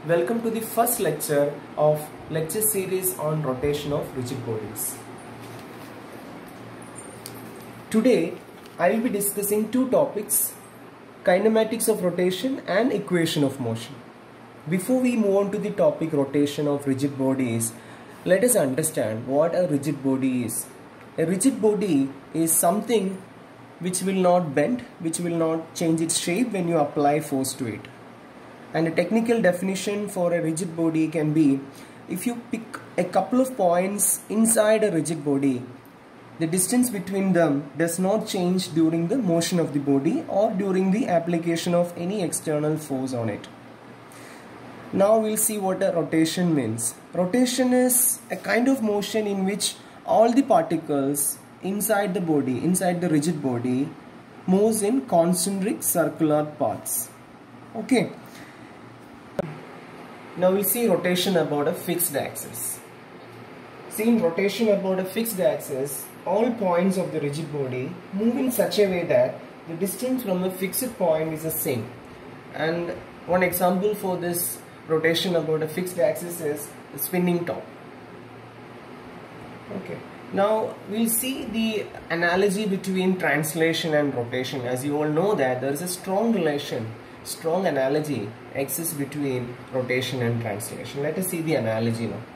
Welcome to the first lecture of lecture series on rotation of rigid bodies. Today I will be discussing two topics: kinematics of rotation and equation of motion. Before we move on to the topic rotation of rigid bodies, let us understand what a rigid body is. A rigid body is something which will not bend, which will not change its shape when you apply force to it. And a technical definition for a rigid body can be, if you pick a couple of points inside a rigid body, the distance between them does not change during the motion of the body or during the application of any external force on it. Now we'll see what a rotation means. Rotation is a kind of motion in which all the particles inside the body, inside the rigid body, moves in concentric circular paths. Okay. Now we'll see rotation about a fixed axis. See, in rotation about a fixed axis, all points of the rigid body move in such a way that the distance from a fixed point is the same. And one example for this rotation about a fixed axis is the spinning top. Okay. Now we'll see the analogy between translation and rotation. As you all know that there is a strong analogy exists between rotation and translation. Let us see the analogy now.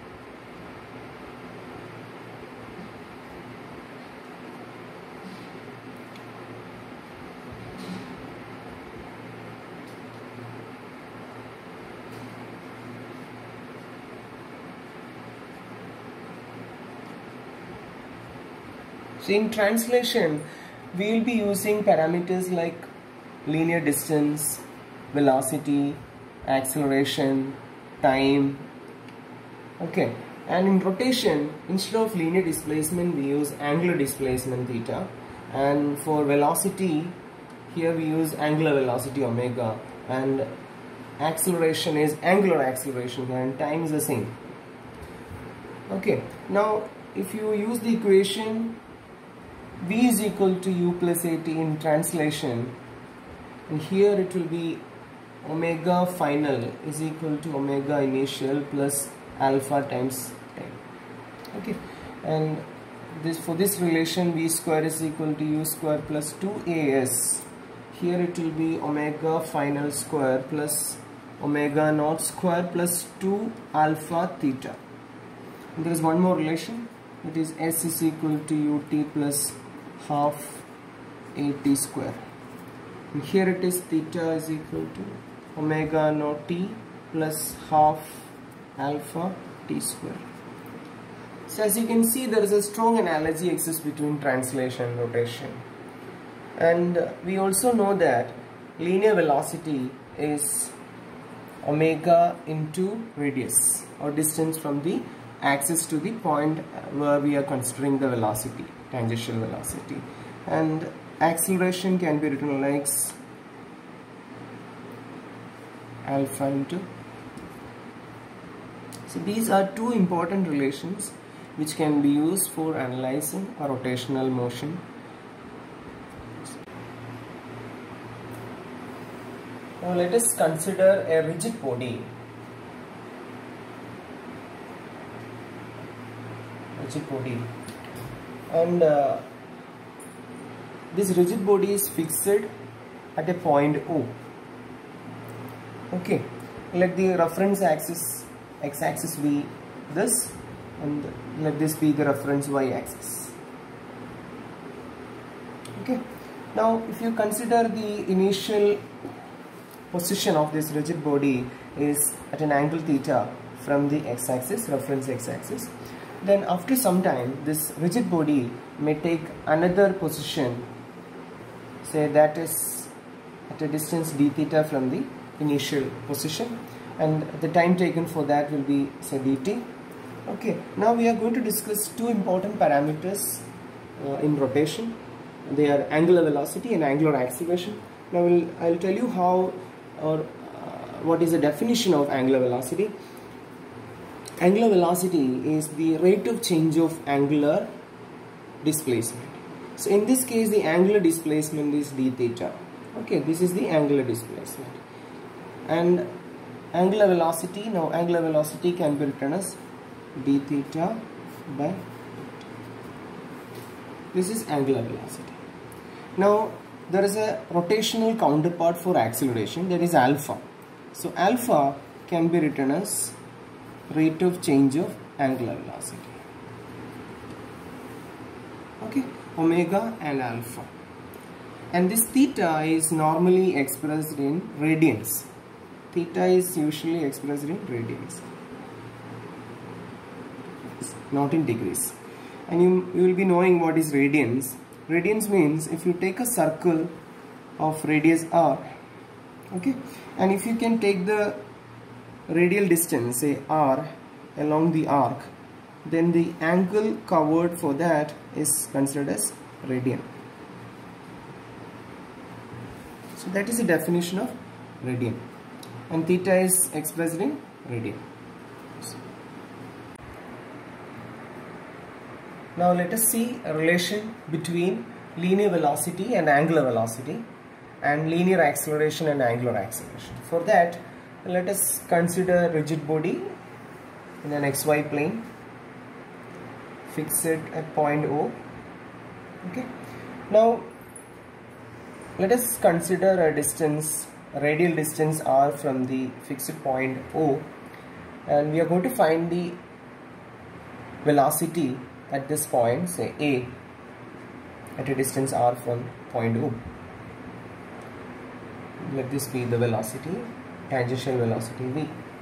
So in translation, we will be using parameters like linear distance, velocity, acceleration, time. Okay, and in rotation, instead of linear displacement, we use angular displacement theta, and for velocity, here we use angular velocity omega, and acceleration is angular acceleration, and time is the same. Okay, now if you use the equation V is equal to U plus AT in translation, and here it will be omega final is equal to omega initial plus alpha times time. Okay, and this, for this relation, V square is equal to U square plus 2AS. Here it will be omega final square plus omega naught square plus 2 alpha theta. And there is one more relation, it is S is equal to UT plus half AT square. And here it is theta is equal to omega naught T plus half alpha T square. So as you can see, there is a strong analogy exists between translation and rotation. And we also know that linear velocity is omega into radius, or distance from the axis to the point where we are considering the velocity, tangential velocity. And acceleration can be written like alpha into. So these are two important relations which can be used for analyzing a rotational motion. Now let us consider a rigid body. And this rigid body is fixed at a point O. Okay, let the reference axis x-axis be this, and let this be the reference y-axis. Okay, now if you consider the initial position of this rigid body is at an angle theta from the x-axis, reference x-axis, then after some time this rigid body may take another position, say that is at a distance d theta from the initial position, and the time taken for that will be, say, dt. Okay, now we are going to discuss two important parameters in rotation. They are angular velocity and angular acceleration. Now I will tell you how, or what is the definition of angular velocity. Angular velocity is the rate of change of angular displacement. So in this case, the angular displacement is d theta. Okay, this is the angular displacement. And angular velocity. Now angular velocity can be written as d theta by, this is angular velocity. Now there is a rotational counterpart for acceleration, that is alpha. So alpha can be written as rate of change of angular velocity. Okay, omega and alpha. And this theta is normally expressed in radians. Theta is usually expressed in radians, not in degrees. And you will be knowing what is radians. Radians means if you take a circle of radius r, okay, and if you can take the radial distance, say r, along the arc, then the angle covered for that is considered as radian. So that is the definition of radian, and theta is expressed in radian. Now let us see a relation between linear velocity and angular velocity, and linear acceleration and angular acceleration. For that, let us consider rigid body in an xy plane, fixed at point O. Okay. Now let us consider a distance, a radial distance r from the fixed point O, and we are going to find the velocity at this point, say A, at a distance r from point O. Let this be the velocity, tangential velocity v.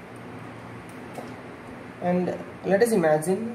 And let us imagine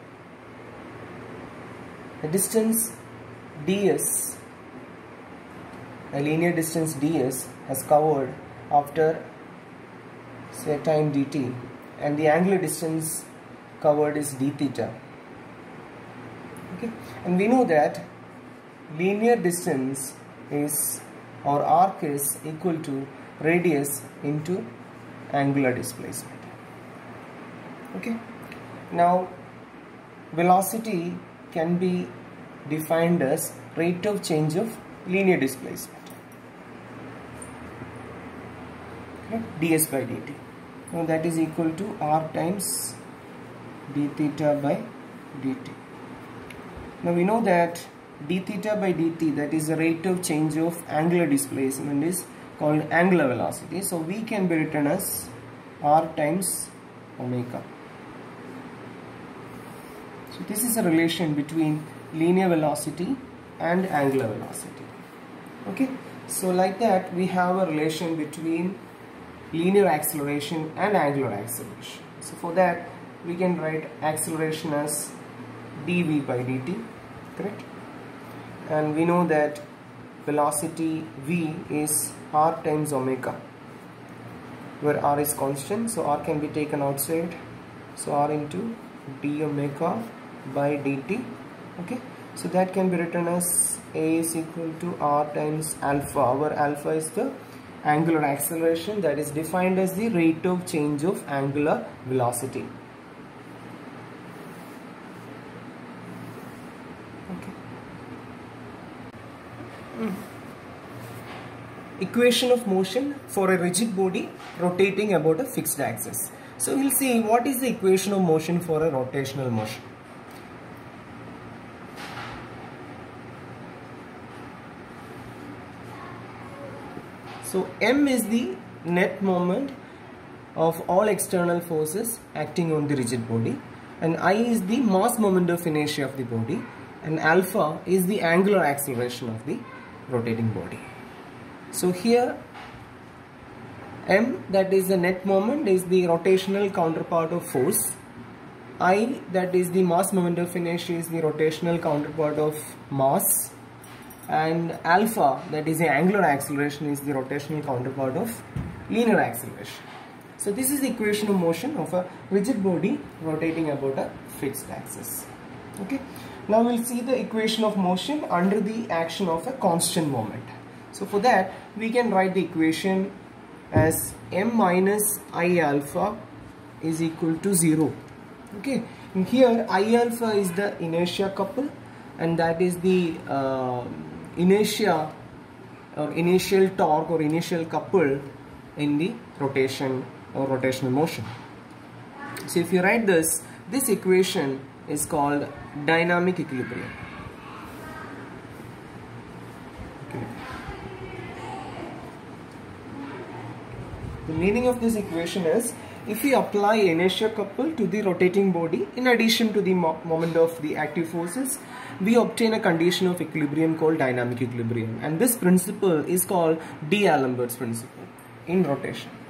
a distance ds, a linear distance ds has covered after, say, time dt, and the angular distance covered is d theta. Okay, and we know that linear distance is, or arc is, equal to radius into angular displacement. Okay, now velocity can be defined as rate of change of linear displacement, okay, ds by dt. Now that is equal to r times d theta by dt. Now we know that d theta by dt, that is the rate of change of angular displacement, is called angular velocity. So we can be written as r times omega. So this is a relation between linear velocity and angular velocity. Okay, so like that we have a relation between linear acceleration and angular acceleration. So for that we can write acceleration as dv by dt, correct? And we know that velocity v is r times omega, where r is constant, so r can be taken outside, so r into d omega by dt. Okay, so that can be written as a is equal to r times alpha, where alpha is the angular acceleration, that is defined as the rate of change of angular velocity. Equation of motion for a rigid body rotating about a fixed axis. So we'll see what is the equation of motion for a rotational motion. So m is the net moment of all external forces acting on the rigid body, and I is the mass moment of inertia of the body, and alpha is the angular acceleration of the rotating body. So here m, that is the net moment, is the rotational counterpart of force. I, that is the mass moment of inertia, is the rotational counterpart of mass, and alpha, that is the angular acceleration, is the rotational counterpart of linear acceleration. So this is the equation of motion of a rigid body rotating about a fixed axis. Okay, now we'll see the equation of motion under the action of a constant moment. So for that we can write the equation as m minus I alpha is equal to 0. Okay, and here I alpha is the inertia couple, and that is the inertia or initial torque or initial couple in the rotation or rotational motion. So if you write this equation is called dynamic equilibrium. Okay. The meaning of this equation is, if we apply inertia couple to the rotating body in addition to the moment of the active forces, we obtain a condition of equilibrium called dynamic equilibrium, and this principle is called D'Alembert's principle in rotation.